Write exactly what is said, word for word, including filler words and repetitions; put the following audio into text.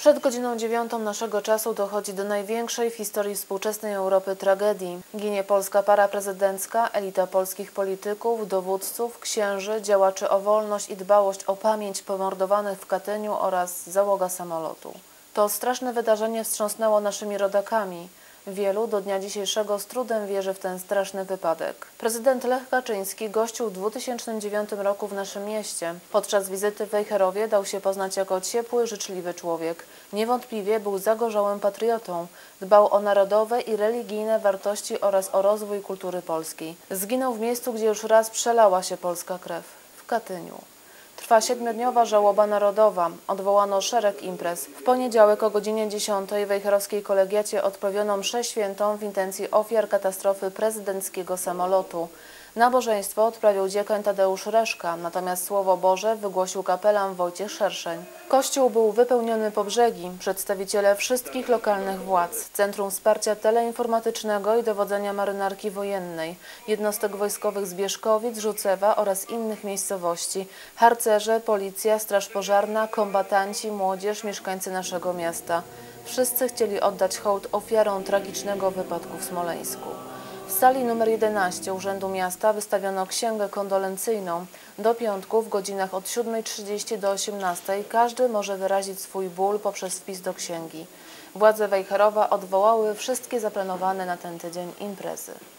Przed godziną dziewiątą naszego czasu dochodzi do największej w historii współczesnej Europy tragedii. Ginie polska para prezydencka, elita polskich polityków, dowódców, księży, działaczy o wolność i dbałość o pamięć pomordowanych w Katyniu oraz załoga samolotu. To straszne wydarzenie wstrząsnęło naszymi rodakami. Wielu do dnia dzisiejszego z trudem wierzy w ten straszny wypadek. Prezydent Lech Kaczyński gościł w dwa tysiące dziewiątym roku w naszym mieście. Podczas wizyty w Wejherowie dał się poznać jako ciepły, życzliwy człowiek. Niewątpliwie był zagorzałym patriotą. Dbał o narodowe i religijne wartości oraz o rozwój kultury polskiej. Zginął w miejscu, gdzie już raz przelała się polska krew – w Katyniu. Trwa siedmiodniowa żałoba narodowa. Odwołano szereg imprez. W poniedziałek o godzinie dziesiątej w wejherowskiej kolegiacie odprawiono mszę świętą w intencji ofiar katastrofy prezydenckiego samolotu. Nabożeństwo odprawił dziekań Tadeusz Reszka, natomiast Słowo Boże wygłosił kapelan Wojciech Szerszeń. Kościół był wypełniony po brzegi. Przedstawiciele wszystkich lokalnych władz, Centrum Wsparcia Teleinformatycznego i Dowodzenia Marynarki Wojennej, jednostek wojskowych z Bierzkowic, Rzucewa oraz innych miejscowości, harcerze, policja, straż pożarna, kombatanci, młodzież, mieszkańcy naszego miasta. Wszyscy chcieli oddać hołd ofiarom tragicznego wypadku w Smoleńsku. W sali numer jedenaście Urzędu Miasta wystawiono księgę kondolencyjną. Do piątku w godzinach od siódmej trzydzieści do osiemnastej każdy może wyrazić swój ból poprzez wpis do księgi. Władze Wejherowa odwołały wszystkie zaplanowane na ten tydzień imprezy.